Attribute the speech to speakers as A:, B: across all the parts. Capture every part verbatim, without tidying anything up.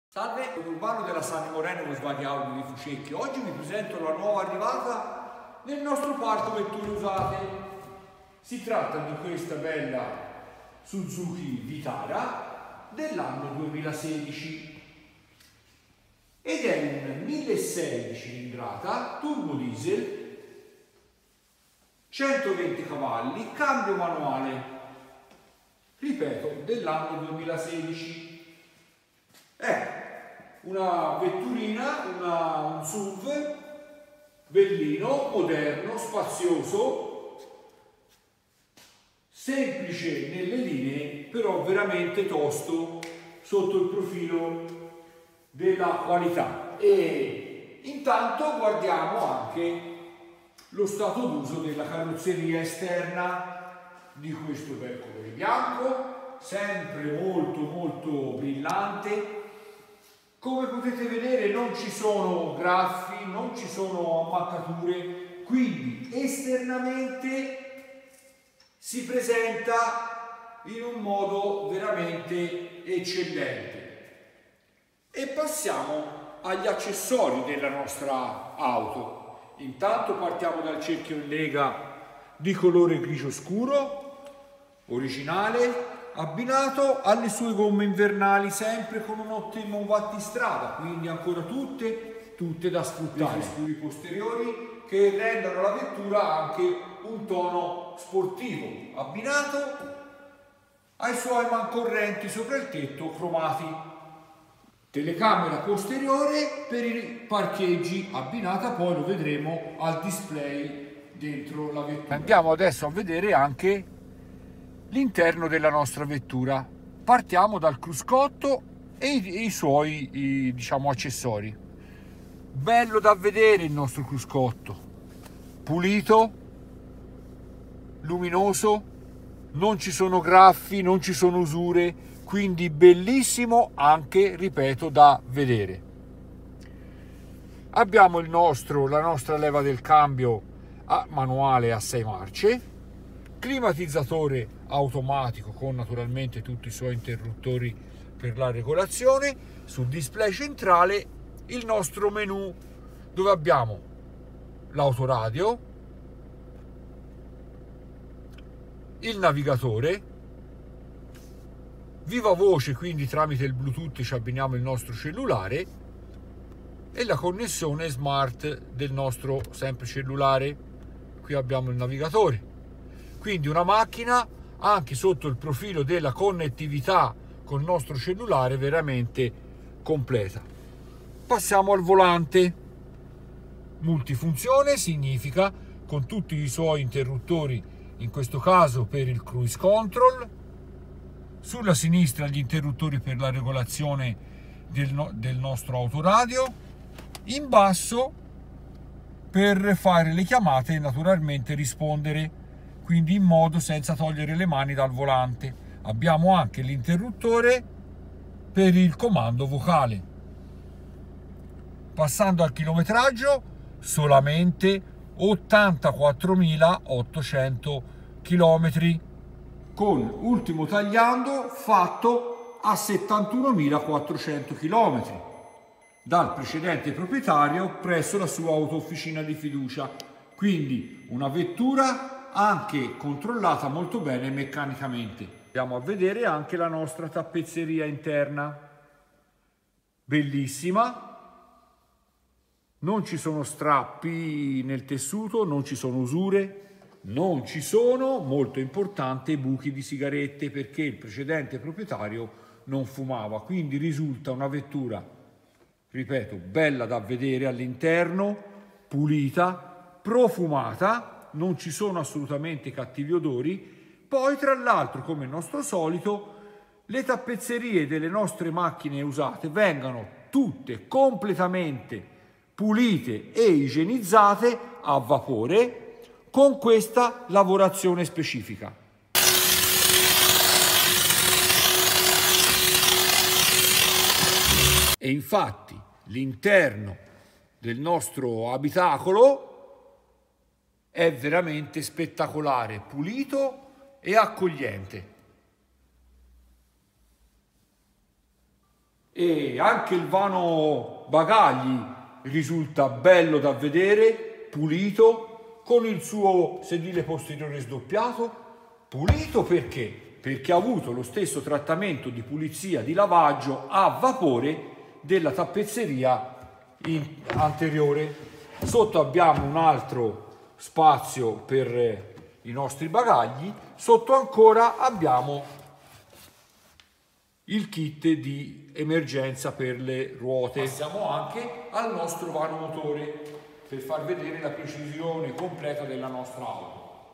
A: Salve, sono Urbano della San Moreno Volkswagen Audi di Fucecchi. Oggi vi presento la nuova arrivata nel nostro parco vetture usate. Si tratta di questa bella Suzuki Vitara dell'anno duemilasedici ed è un milleseicento di cilindrata turbo diesel, centoventi cavalli, cambio manuale, ripeto, dell'anno duemilasedici. È una vetturina, una, un S U V bellino, moderno, spazioso, semplice nelle linee, però veramente tosto sotto il profilo della qualità. E intanto guardiamo anche lo stato d'uso della carrozzeria esterna di questo bel colore bianco, sempre molto molto brillante. Come potete vedere non ci sono graffi, non ci sono ammaccature, quindi esternamente si presenta in un modo veramente eccellente. E passiamo agli accessori della nostra auto. Intanto partiamo dal cerchio in lega di colore grigio scuro, originale, abbinato alle sue gomme invernali, sempre con un ottimo battistrada, quindi ancora tutte, tutte da sfruttare. Scuri posteriori che rendono la vettura anche un tono sportivo, abbinato ai suoi mancorrenti sopra il tetto cromati. Telecamera posteriore per i parcheggi, abbinata poi, lo vedremo, al display dentro la vettura. Andiamo adesso a vedere anche l'interno della nostra vettura. Partiamo dal cruscotto e i, e i suoi i, diciamo accessori. Bello da vedere il nostro cruscotto, pulito, luminoso, non ci sono graffi, non ci sono usure, quindi bellissimo anche, ripeto, da vedere. Abbiamo il nostro la nostra leva del cambio a manuale a sei marce, climatizzatore automatico con naturalmente tutti i suoi interruttori per la regolazione. Sul display centrale il nostro menu, dove abbiamo l'autoradio, il navigatore, viva voce, quindi tramite il Bluetooth ci abbiniamo il nostro cellulare, e la connessione smart del nostro sempre cellulare. Qui abbiamo il navigatore. Quindi una macchina anche sotto il profilo della connettività con il nostro cellulare veramente completa. Passiamo al volante. Multifunzione significa con tutti i suoi interruttori, in questo caso per il cruise control, sulla sinistra gli interruttori per la regolazione del, no- del nostro autoradio, in basso per fare le chiamate e naturalmente rispondere, quindi in modo senza togliere le mani dal volante. Abbiamo anche l'interruttore per il comando vocale. Passando al chilometraggio, solamente ottantaquattromilaottocento chilometri, con ultimo tagliando fatto a settantunomilaquattrocento chilometri dal precedente proprietario presso la sua autofficina di fiducia. Quindi una vettura anche controllata molto bene meccanicamente. Andiamo a vedere anche la nostra tappezzeria interna, bellissima, non ci sono strappi nel tessuto, non ci sono usure, non ci sono, molto importante, buchi di sigarette, perché il precedente proprietario non fumava, quindi risulta una vettura, ripeto, bella da vedere all'interno, pulita, profumata, non ci sono assolutamente cattivi odori. Poi tra l'altro, come il nostro solito, le tappezzerie delle nostre macchine usate vengono tutte completamente pulite e igienizzate a vapore con questa lavorazione specifica. E infatti l'interno del nostro abitacolo è veramente spettacolare, pulito e accogliente. e anche il vano bagagli risulta bello da vedere, pulito, con il suo sedile posteriore sdoppiato. Pulito perché? Perché ha avuto lo stesso trattamento di pulizia, di lavaggio a vapore della tappezzeria anteriore. Sotto abbiamo un altro spazio per i nostri bagagli, sotto ancora abbiamo il kit di emergenza per le ruote. Passiamo anche al nostro vano motore per far vedere la precisione completa della nostra auto.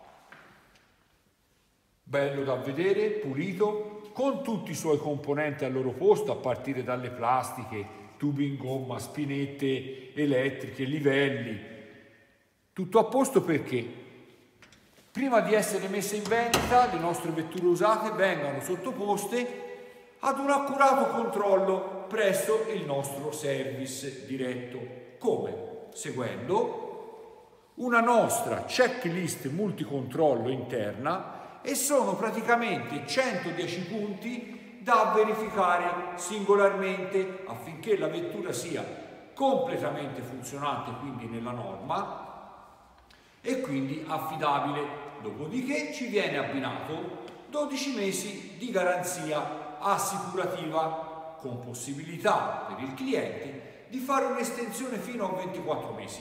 A: Bello da vedere, pulito, con tutti i suoi componenti al loro posto, a partire dalle plastiche, tubi in gomma, spinette elettriche, livelli, tutto a posto. Perché prima di essere messe in vendita le nostre vetture usate vengono sottoposte ad un accurato controllo presso il nostro service diretto. Come? Seguendo una nostra checklist multicontrollo interna, e sono praticamente centodieci punti da verificare singolarmente affinché la vettura sia completamente funzionante, quindi nella norma, e quindi affidabile. Dopodiché ci viene abbinato dodici mesi di garanzia assicurativa con possibilità per il cliente di fare un'estensione fino a ventiquattro mesi.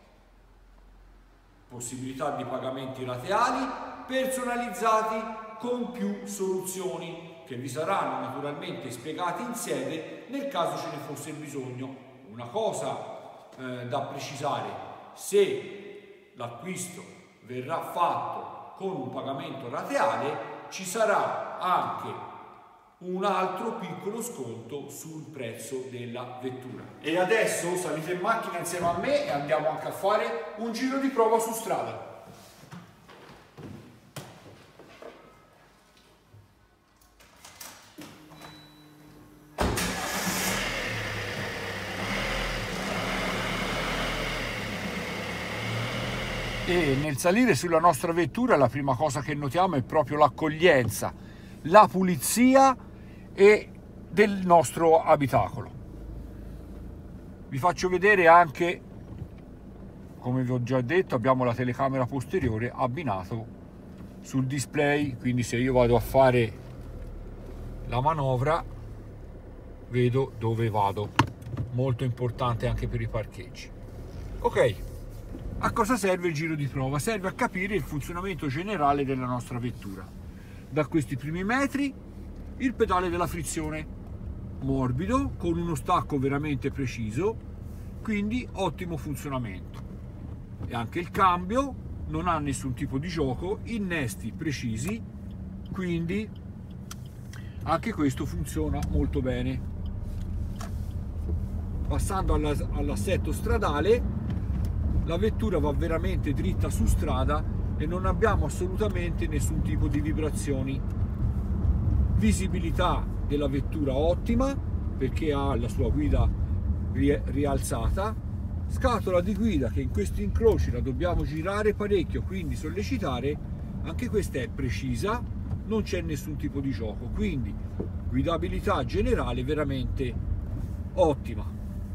A: Possibilità di pagamenti rateali personalizzati con più soluzioni che vi saranno naturalmente spiegate in sede nel caso ce ne fosse bisogno. Una cosa eh, da precisare: se l'acquisto verrà fatto con un pagamento rateale, ci sarà anche un altro piccolo sconto sul prezzo della vettura. E adesso salite in macchina insieme a me e andiamo anche a fare un giro di prova su strada. E nel salire sulla nostra vettura la prima cosa che notiamo è proprio l'accoglienza, la pulizia e del nostro abitacolo. Vi faccio vedere anche, come vi ho già detto, abbiamo la telecamera posteriore abbinato sul display, quindi se io vado a fare la manovra vedo dove vado, molto importante anche per i parcheggi. Ok, a cosa serve il giro di prova? Serve a capire il funzionamento generale della nostra vettura. Da questi primi metri il pedale della frizione morbido con uno stacco veramente preciso, quindi ottimo funzionamento. E anche il cambio non ha nessun tipo di gioco, innesti precisi, quindi anche questo funziona molto bene. Passando all'assetto stradale, la vettura va veramente dritta su strada e non abbiamo assolutamente nessun tipo di vibrazioni. Visibilità della vettura ottima perché ha la sua guida rialzata, scatola di guida che in questi incroci la dobbiamo girare parecchio, quindi sollecitare, anche questa è precisa, non c'è nessun tipo di gioco, quindi guidabilità generale veramente ottima.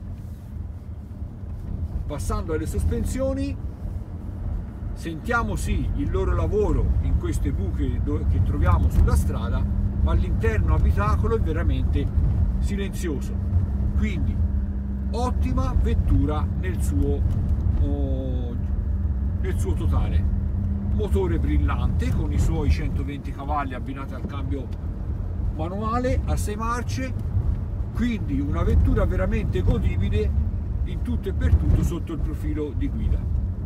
A: Passando alle sospensioni, sentiamo sì il loro lavoro in queste buche che troviamo sulla strada, ma all'interno abitacolo è veramente silenzioso, quindi ottima vettura nel suo, oh, nel suo totale. Motore brillante con i suoi centoventi cavalli abbinati al cambio manuale a sei marce, quindi una vettura veramente godibile in tutto e per tutto sotto il profilo di guida.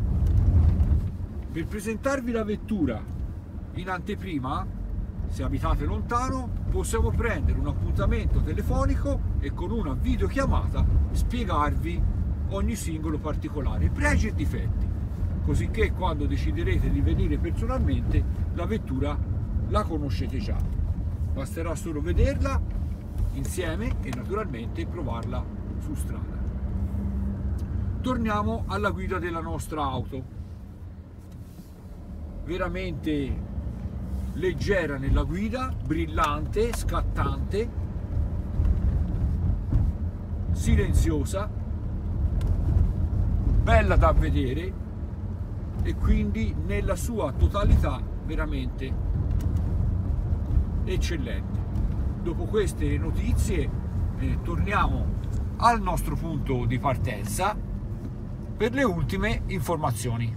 A: Per presentarvi la vettura in anteprima, se abitate lontano, possiamo prendere un appuntamento telefonico e con una videochiamata spiegarvi ogni singolo particolare, pregi e difetti, così che quando deciderete di venire personalmente la vettura la conoscete già. Basterà solo vederla insieme e naturalmente provarla su strada. Torniamo alla guida della nostra auto, veramente leggera nella guida, brillante, scattante, silenziosa, bella da vedere e quindi nella sua totalità veramente eccellente. Dopo queste notizie eh, torniamo al nostro punto di partenza per le ultime informazioni.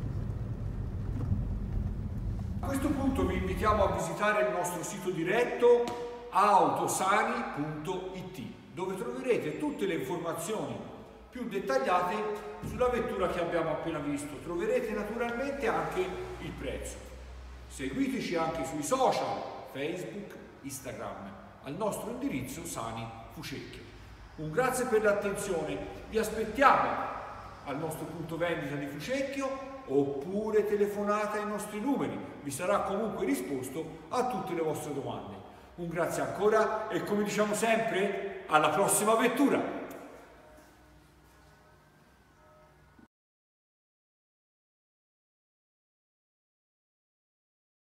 A: A questo punto vi invitiamo a visitare il nostro sito diretto autosani punto it, dove troverete tutte le informazioni più dettagliate sulla vettura che abbiamo appena visto. Troverete naturalmente anche il prezzo. Seguiteci anche sui social, Facebook, Instagram, al nostro indirizzo Sani Fucecchio. Un grazie per l'attenzione, vi aspettiamo al nostro punto vendita di Fucecchio oppure telefonate ai nostri numeri, vi sarà comunque risposto a tutte le vostre domande. Un grazie ancora e come diciamo sempre, alla prossima vettura!